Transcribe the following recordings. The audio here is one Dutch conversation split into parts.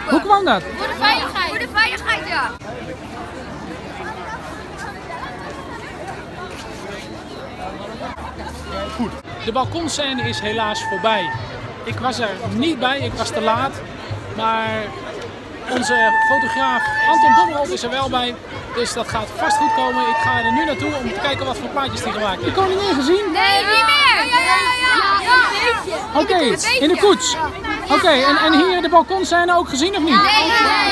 open. Hoe kwam dat? Voor de veiligheid. Voor de veiligheid, ja. Goed. De balkonscène is helaas voorbij. Ik was er niet bij, ik was te laat. Maar onze fotograaf Anton Dommerholt is er wel bij. Dus dat gaat vast goed komen. Ik ga er nu naartoe om te kijken wat voor plaatjes die gemaakt heeft. De koningin gezien? Nee, niet meer. Ja. Oké, in de koets. Oké, en hier de balkonscène ook gezien of niet? Nee,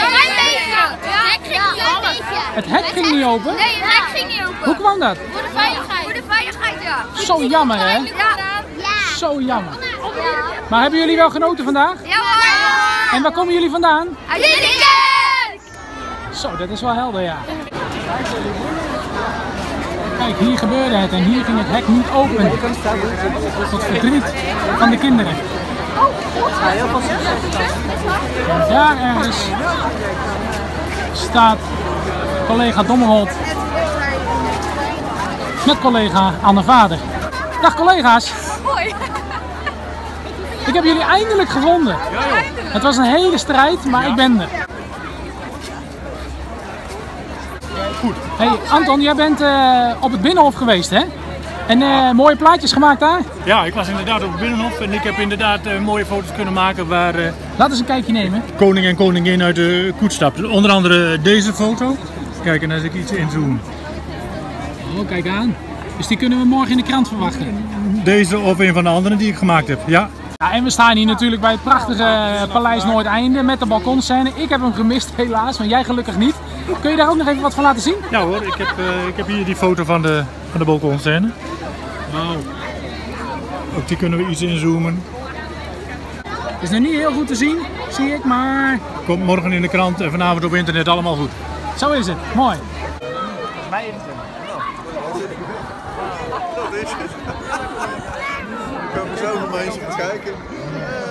Het hek ging niet open? Nee, het hek ging niet open. Hoe kwam dat? Voor de veiligheid. Voor de veiligheid, ja. Zo jammer, hè? Zo jammer. Maar hebben jullie wel genoten vandaag? Ja. En waar komen jullie vandaan? Uit de kerk! Zo, dat is wel helder, ja. Kijk, hier gebeurde het en hier ging het hek niet open. Tot verdriet van de kinderen. En daar ergens staat collega Dommerholt met collega Anne Vader. Dag collega's! Hoi! Ik heb jullie eindelijk gevonden. Het was een hele strijd, maar ik ben er. Goed. Hey Anton, jij bent op het Binnenhof geweest, hè? En mooie plaatjes gemaakt daar? Ja, ik was inderdaad op het Binnenhof en ik heb inderdaad mooie foto's kunnen maken waar Laat eens een kijkje nemen. koning en koningin uit de koets stapten. Onder andere deze foto. Kijk, en als ik iets inzoom. Oh, kijk aan. Dus die kunnen we morgen in de krant verwachten. Deze of een van de andere die ik gemaakt heb. Ja. Ja, en we staan hier natuurlijk bij het prachtige Paleis Noordeinde met de balkonscène. Ik heb hem gemist helaas, maar jij gelukkig niet. Kun je daar ook nog even wat van laten zien? Ja hoor, ik heb hier die foto van de balkonscène. Wauw. Ook die kunnen we iets inzoomen. Het is nog niet heel goed te zien, zie ik, maar Komt morgen in de krant en vanavond op internet allemaal goed. zo is het. Mooi. Dat is het. Er komen zoveel mensen gaan kijken.